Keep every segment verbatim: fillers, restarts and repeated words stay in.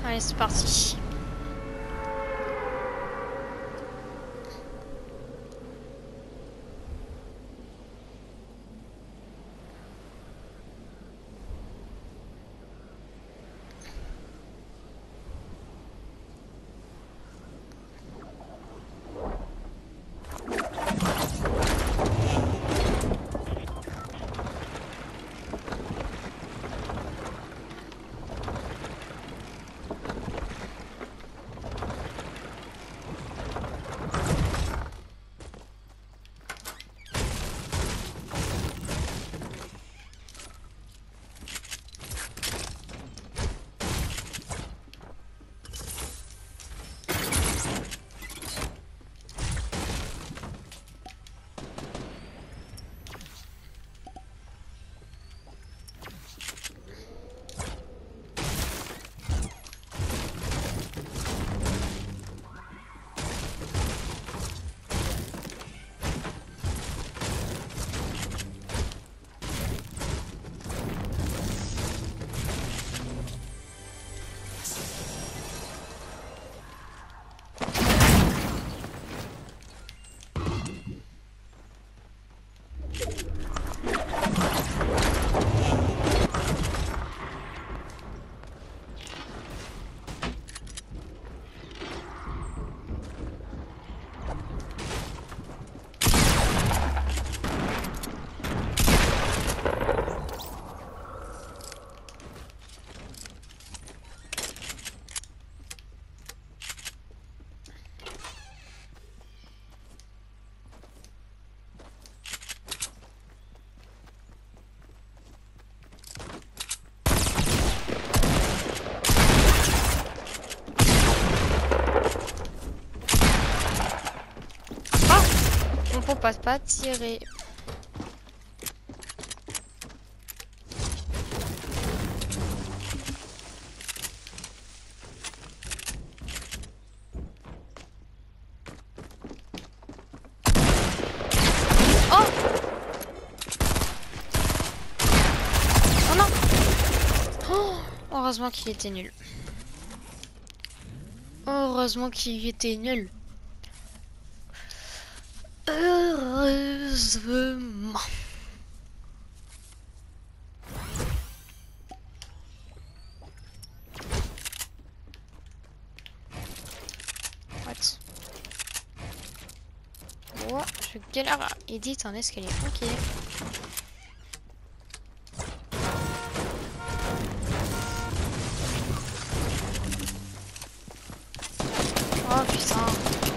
Allez, c'est parti. On passe pas tirer. Oh! Oh non! Oh, heureusement qu'il était nul. Heureusement qu'il était nul. Heureusement. What? Oh, je galère à éditer un escalier. Ok. Oh putain.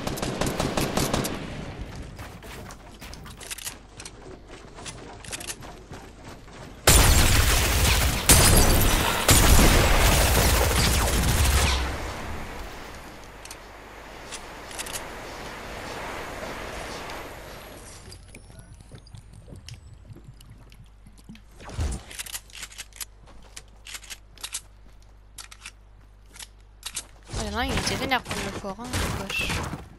Il était vénère pour le fort, hein, le poche.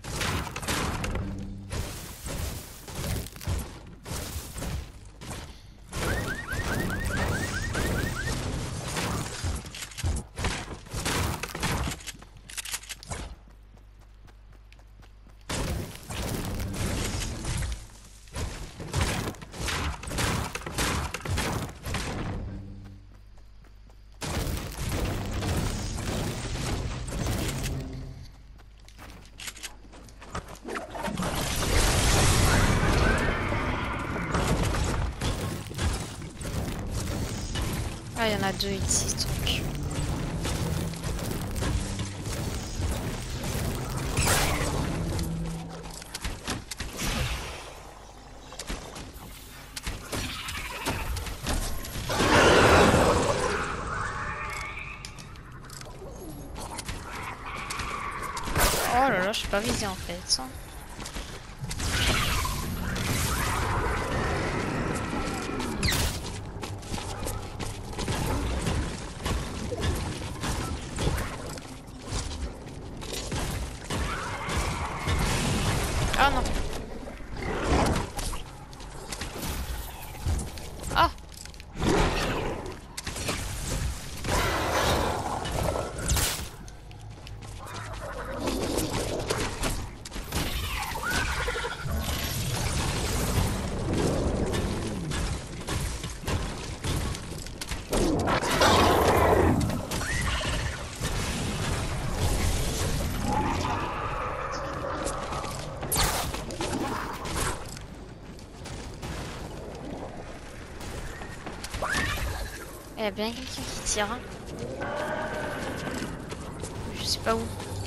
Ah, il y en a deux ici, ce truc. Oh là là, je suis pas visée en fait. Ça. Ah non. Ah. a bien quelqu'un qui tire. Hein. Je sais pas où.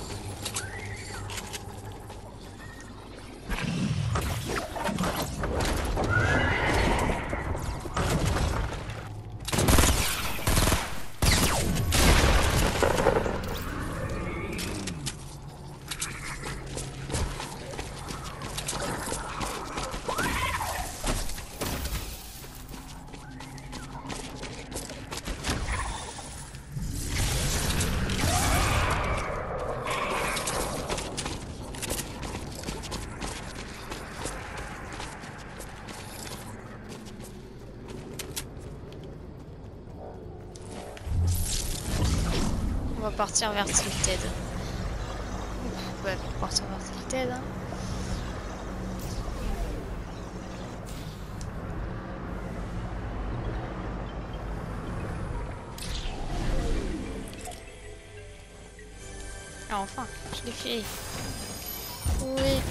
On va partir vers Tilted. Ouais, on va partir vers Tilted. Hein. Ah, enfin, je l'ai fait. Oui.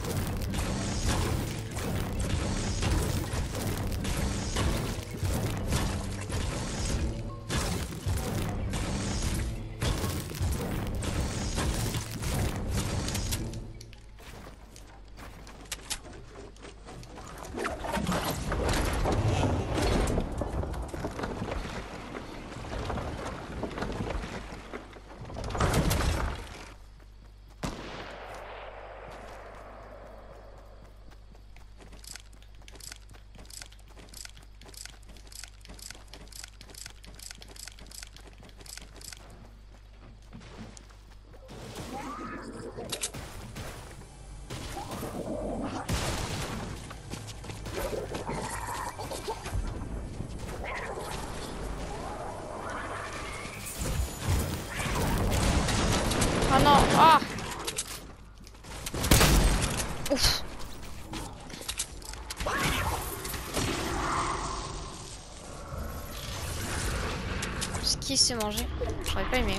Oh non, ah ouf. Ce qui s'est mangé, j'aurais pas aimé.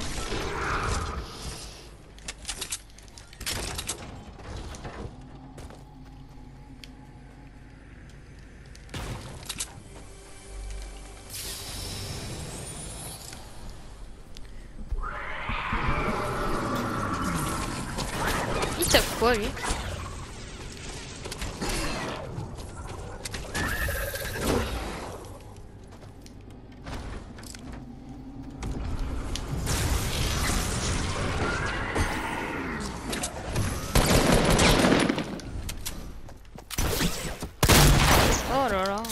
Il tape quoi lui? Oh là là.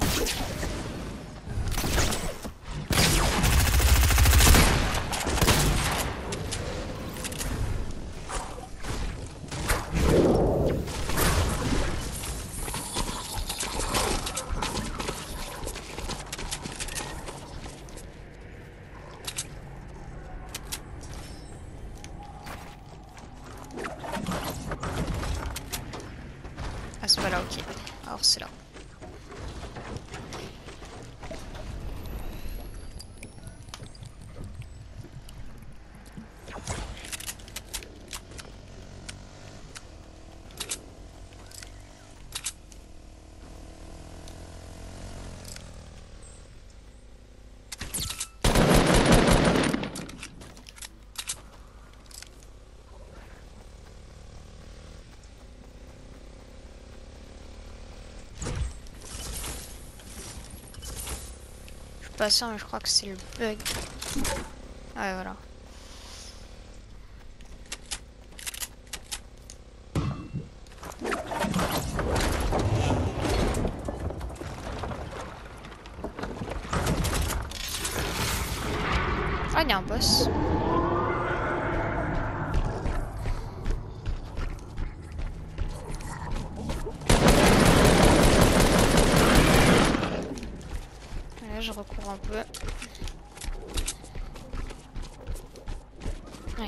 Ah c'est pas là, ok. Alors c'est là. Pas sûr, mais je crois que c'est le bug. Ouais, voilà. Ah, il y a un boss. Là, je recours un peu. Ouais.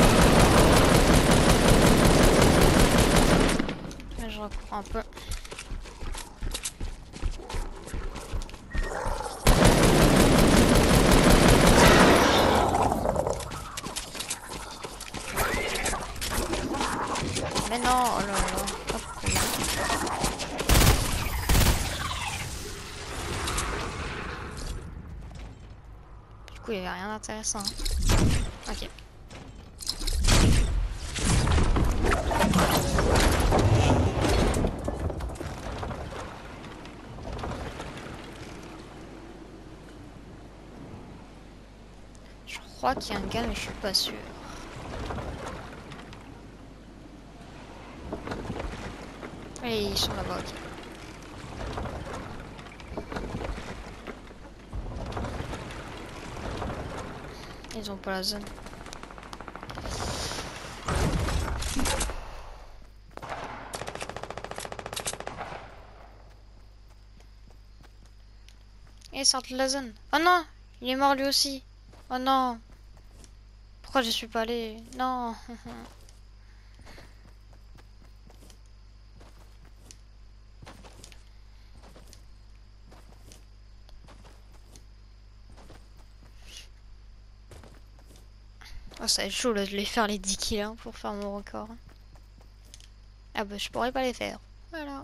Là, je recours un peu. Mais non, oh là là. Hop là. intéressant. Ok. Je crois qu'il y a un gars, mais je suis pas sûre. Et ils sont là-bas, ok. Ils ont pas la zone. Et ils sortent de la zone. Oh non, il est mort lui aussi. Oh non. Pourquoi je suis pas allé? Non. Oh, ça va être chaud là, de les faire les dix kills hein, pour faire mon record. Ah bah je pourrais pas les faire. Voilà.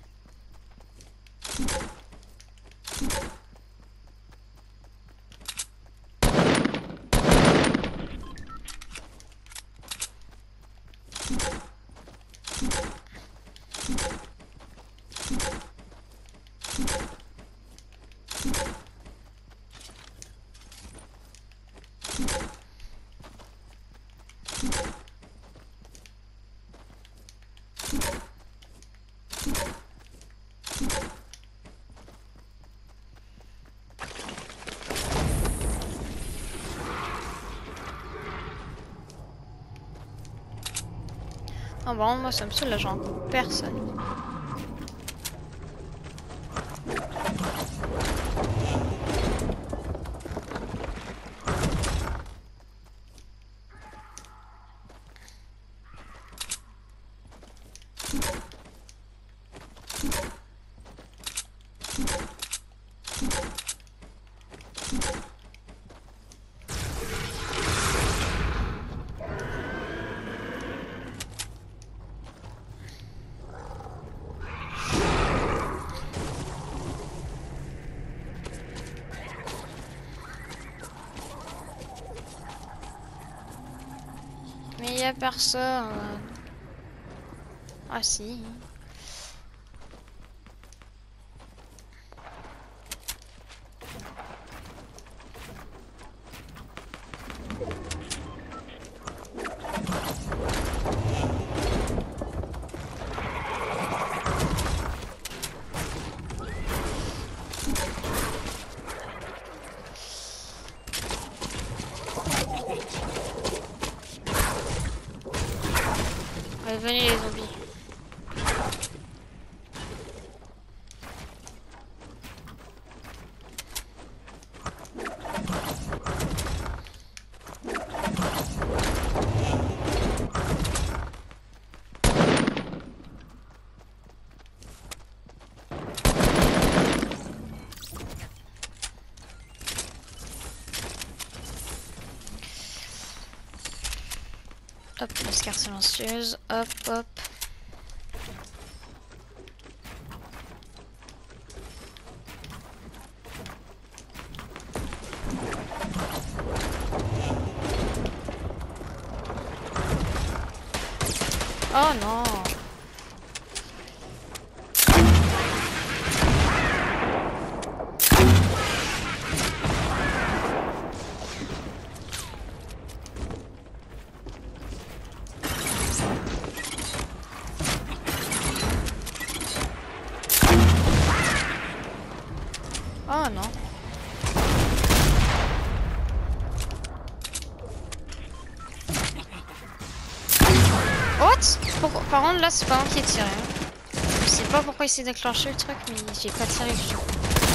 Ah bah moi ça me saoule là, j'en rencontre personne. Mais y a personne. Ah si. Allez, venez les zombies. Hop, l'escarte silencieuse. Hop, hop. Oh non. Oh non. What? Pourquoi? Par contre là c'est pas moi qui ai tiré. Hein. Je sais pas pourquoi il s'est déclenché le truc mais j'ai pas tiré du tout.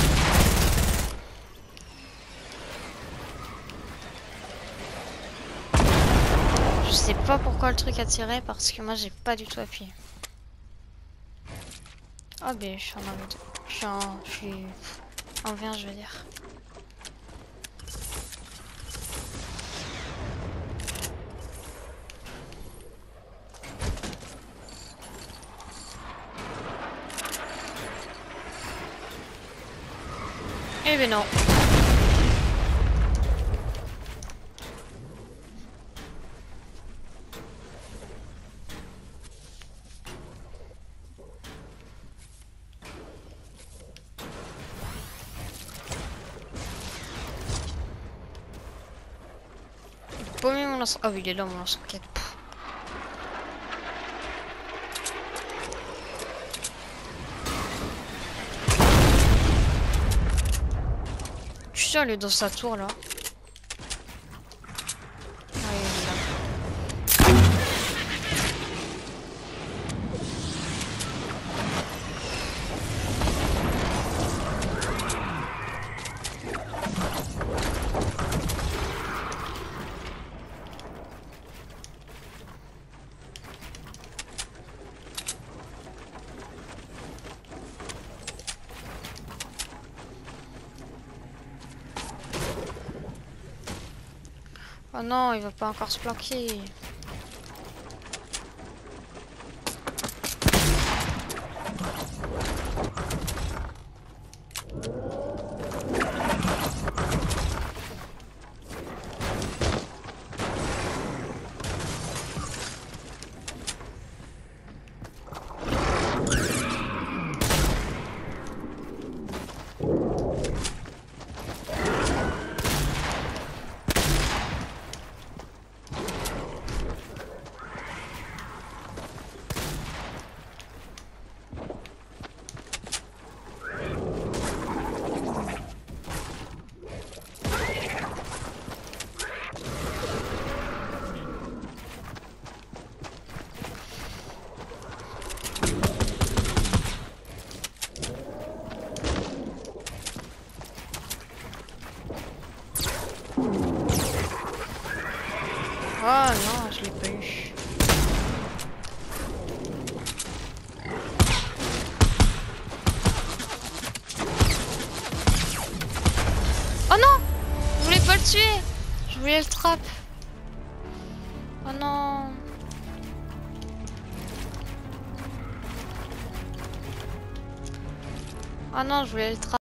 Je sais pas pourquoi le truc a tiré parce que moi j'ai pas du tout appuyé. Oh ben je suis en mode... Je suis en... Je suis... En V un je veux dire. Eh ben non. paumé mon lance. Ah oui, il est là mon lance-roquette. Je suis sûr, elle est dans sa tour là. Ah, il est là. Oh non, il va pas encore se planquer. Oh non, je l'ai pas eu. Oh non! Je voulais pas le tuer! Je voulais le trap. Oh non! Oh non, je voulais le trap.